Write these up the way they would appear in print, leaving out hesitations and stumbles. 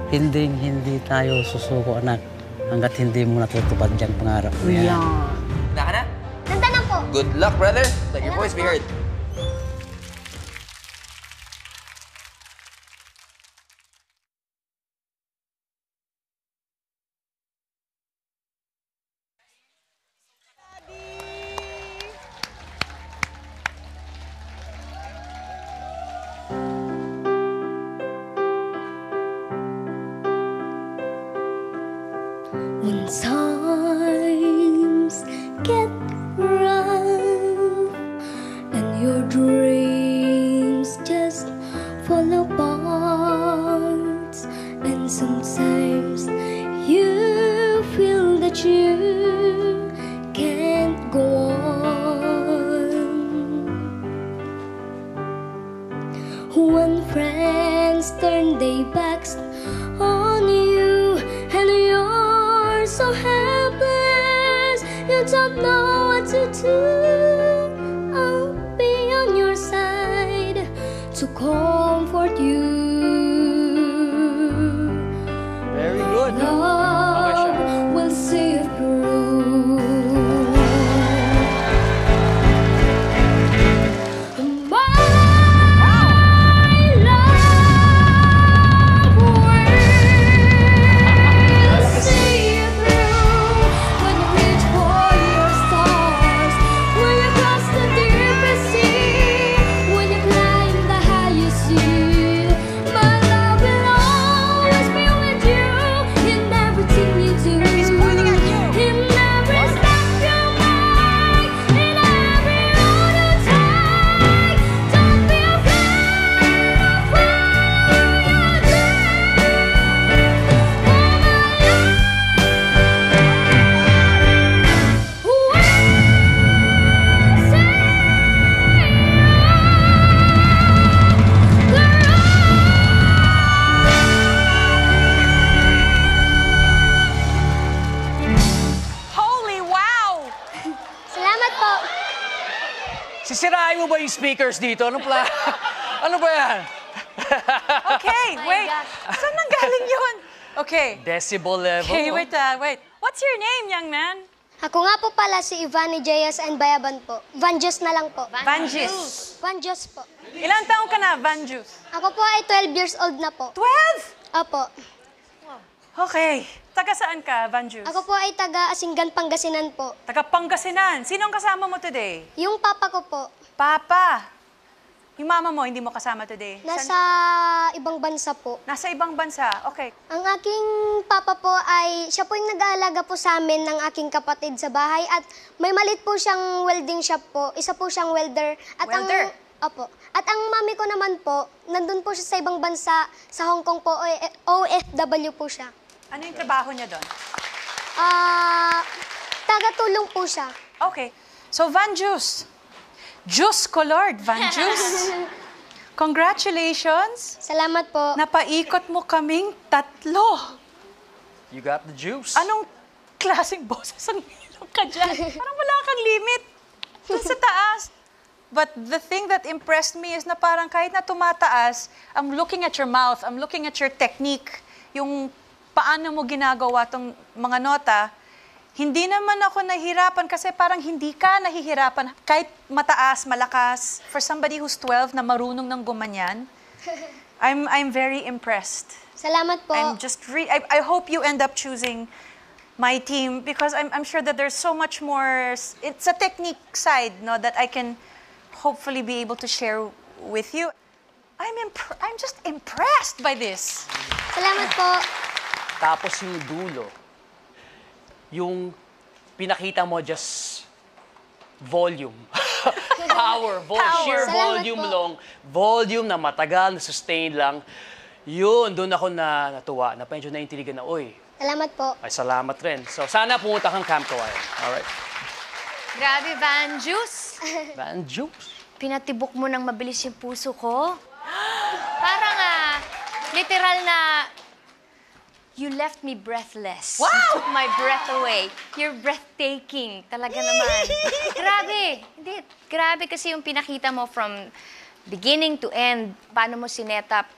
Hindi tayo susuko, anak, hanggat hindi mo natutupad yung pangarap mo yan. Handa ka na? Handa na po. Good luck, brother. Let your voice be heard. When times get rough and your dreams just fall apart, and sometimes you feel that you can't go on. When friends turn their backs on you and you're so helpless, you don't know what to do. I'll be on your side to comfort you. Very good. Love will see you through. My love will see you through. When you reach for your stars, when you cross the deepest sea, when you climb the highest sea, my love will always be with you in everything you do. He's pointing at you. In every step you make, in every road you take. Don't be afraid of following your Holy wow! Salamat po. Sisirain mo ba yung speakers dito? Ano pala? Ano ba yan? Okay, wait. Saan nanggaling yun? Okay. Decibel level. Okay, wait. What's your name, young man? Ako nga po pala si Ivani Jayas and Bayaban po. Vanjus na lang po. Vanjus. Vanjus po. Ilang taong ka na, Vanjus? Ako po ay 12 years old na po. 12? Opo. Okay. Taga saan ka, Vanjus? Ako po ay taga Asinggan, Pangasinan po. Taga Pangasinan. Sinong kasama mo today? Yung papa ko po, Papa. Yung mama mo, hindi mo kasama today? nasa ibang bansa po. Nasa ibang bansa. Okay. Ang aking papa po ay, siya po yung nag-aalaga po sa amin ng aking kapatid sa bahay at may malit po siyang welding shop po. Isa po siyang welder. At Welder? Opo. At ang mami ko naman po, nandun po siya sa ibang bansa, sa Hong Kong po, OFW po siya. Ano yung trabaho niya doon? Taga-tulong po siya. Okay. So, Vanjus. Juice colored, Vanjus. Congratulations. Salamat po. Napaikot mo kaming tatlo. You got the juice. Anong klaseng boses ang ilong ka dyan? Parang wala kang limit. Doon sa taas. But the thing that impressed me is na parang kahit na tumataas, I'm looking at your mouth, I'm looking at your technique, yung paano mo ginagawa tong mga nota, hindi naman ako nahihirapan kasi parang hindi ka nahihirapan. Kahit mataas, malakas, for somebody who's 12 na marunong ng gumanyan, I'm very impressed. Salamat po. I hope you end up choosing my team because I'm sure that there's so much more. It's a technique side, no, that I can hopefully be able to share with you. I'm just impressed by this. Salamat po. Tapos yung dulo, yung pinakita mo just volume. Power. Sheer Salamat volume po. long. Volume na matagal, na sustain lang. Yun, doon ako natuwa. Na medyo naintiligan na, uy, Salamat po. ay salamat rin. So sana pumunta kang Camp Kawayan. Alright. Grabe, Vanjus. Van Juice. Pinatibok mo ng mabilis yung puso ko. Parang literal na you left me breathless. Wow! You took my breath away. You're breathtaking. Talaga naman. Grabe. Hindi, grabe kasi yung pinakita mo from beginning to end. Paano mo sinet up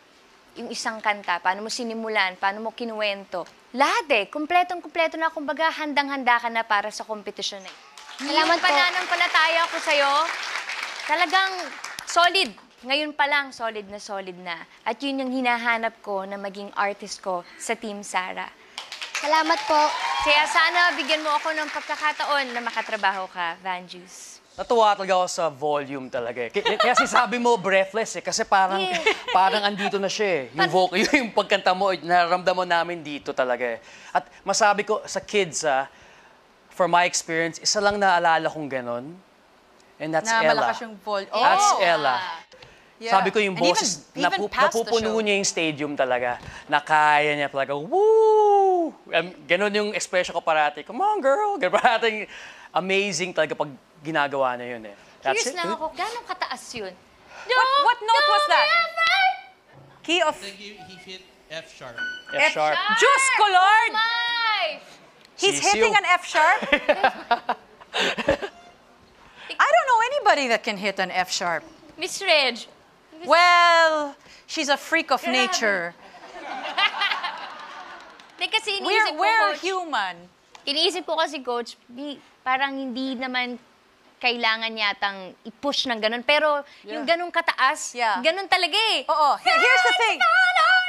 yung isang kanta, paano mo sinimulan, paano mo kinuwento. Lahat kumpletong-kumpleto na, kumbaga handang-handa ka na para sa kompetisyon na. Salamat po. Pananampalataya ko sa'yo. Talagang solid. Ngayon pa lang, solid na. At yun yung hinahanap ko na maging artist ko sa Team Sara. Salamat po. Kaya sana bigyan mo ako ng pagkakataon na makatrabaho ka, Van Juice. Natuwa talaga ako sa volume talaga. Kaya sabi mo breathless kasi parang Yeah. parang andito na siya eh. Yung vocal, yung pagkanta mo, nararamdaman namin dito talaga eh. At masabi ko sa kids from my experience, isa lang naalala kong ganon. And that's Na Ella. malakas yung volume. That's Oh. Ella. Yeah. Sabi ko yung And boses, even past the napupuno show. niya yung stadium talaga. Na kaya niya talaga, woo! Ganon yung expression ko parati. Come on, girl! Ganon parating amazing talaga pag ginagawa niya yun eh. That's Curious it. lang ako, gano'ng kataas yun? What note was that? Key of He hit F sharp. F sharp. Diyos ko, Lord! My! He's Sisiw. hitting an F sharp? I don't know anybody that can hit an F sharp. Miss Reg. Well, she's a freak of nature. Di kasi iniisip ko, We're Coach. human. Iniisip ko kasi, Coach, parang hindi naman kailangan yatang i-push ng ganun. Pero yung ganung kataas, Yeah. ganun talaga eh. Oo. Here's the thing.